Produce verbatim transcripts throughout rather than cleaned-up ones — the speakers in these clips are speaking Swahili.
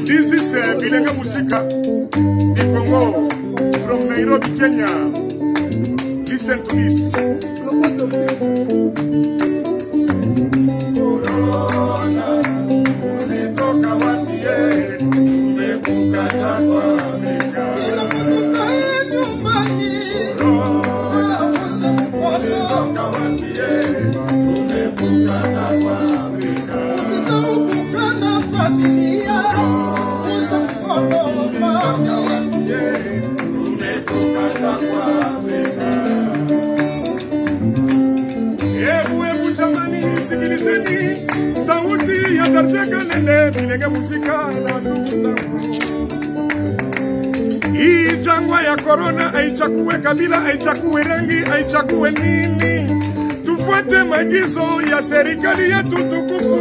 This is uh, Bilenga Musika in Congo from Nairobi, Kenya. Listen to this. Corona, unetoka wapi ye? Umekukata kwa Afrika. Ila kutoka nyumbani. Corona, unetoka wapi ye? Umekukata kwa Afrika. Sasa ukukana familia. Usa mkono familia. Umekukata kwa Afrika. Sikilizeni sauti ya Darjeka Nene, Bilenga Musika na ndugu zangu. Hii jangwa ya corona haichakue kabila, haichakue rangi, haichakue nini. Tufuate maagizo ya serikali yetu tukufu.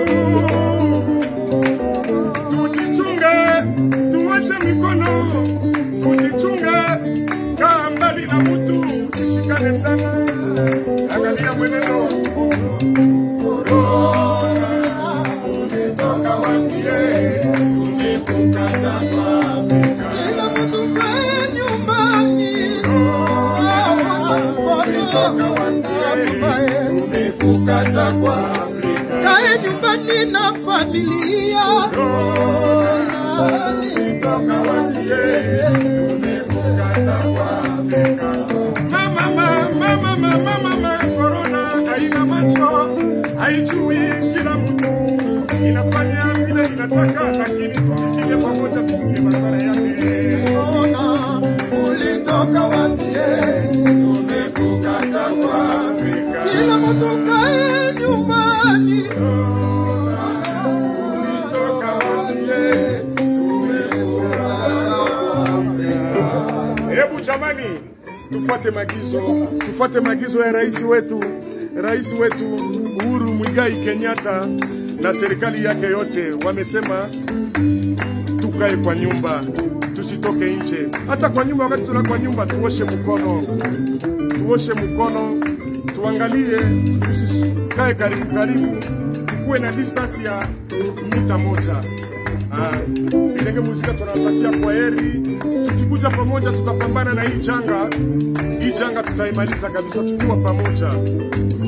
Tujichunge, tuoshe mikono, tujichunge, kaa mbali na mtu, usishikane sana. Angalia mwenendo. Corona, umetoka wapi ye? Tumekukata kwa Afrika. Kila mtu kae nyumbani. Umetoka wapi ye? Tumekukata kwa Afrika. Kae nyumbani na familia. Umetoka wapi ye? Tumekukata kwa Afrika. Mama, mama, mama, mama, mama, corona haina macho. Haijui kila mtu inafanya vile inataka, lakini tujikinge pamoja, tufunge barabara yake. Corona, ulitoka wapi ye? Tumekukata kwa Afrika. Kila mtu kae nyumbani. Corona, ulitoka wapi ye? Tumekukata kwa Afrika. Hebu jamani, tufuate maagizo, tufuate maagizo ya rais wetu. Rais wetu Uhuru Muigai Kenyatta na serikali yake yote wamesema tukae kwa nyumba, tusitoke nje. Hata kwa nyumba, wakati tuna kwa nyumba tuoshe mkono. Tuoshe mkono, tuangalie, tusikae karibu karibu, kuwe na distance ya mita moja. Ah, Bilenga Musika tunawatakia kwa heri. Tukikuja pamoja tutapambana na hii janga. Hii janga tutaimaliza kabisa tukiwa pamoja.